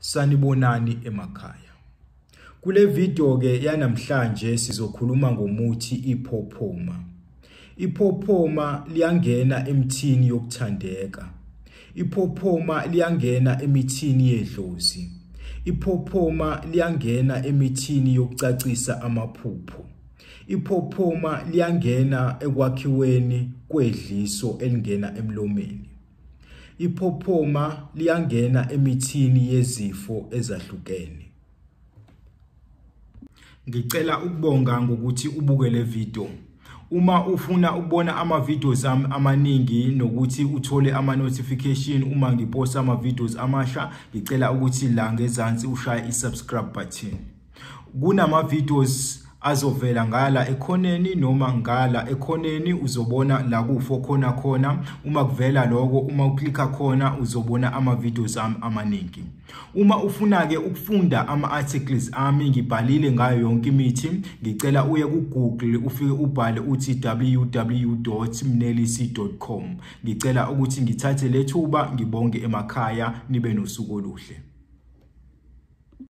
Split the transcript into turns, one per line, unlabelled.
Sanibonani emakhaya. Kule video ke yanamhlanje sizokhuluma ngomuthi iphophoma. Iphophoma liyangena emithini yokuthandeka. Iphophoma liyangena emithini yedlozi. Iphophoma liyangena emithini yokucacisa amaphupho. Iphophoma liyangena ekwakhiweni kwedliso elingena emlomeni. Iphophoma liyangena emithini yezifo ezahlukene. Ngicela ukubonga ngokuthi ubuke le video. Uma ufuna ukubona ama-videos ami amaningi nokuthi uthole ama-notification uma ngiposta ama-videos amasha, ngicela ukuthi la ngezansi ushaye i-subscribe button. Kunama-videos azovela ngala ekhoneni noma ngala ekhoneni, uzobona la kufo khona. Uma kuvela lokho, uma uklikha khona uzobona ama-videos ami amaningi. Uma ufuna ke ukufunda ama-articles ami ngibhalile ngayo yonke imithi, ngicela uye ku-Google ufike ubhale uthi www.mnelisi.com. Ngicela ukuthi ngithathe lethuba ngibonge emakhaya, nibe nosuku oluhle.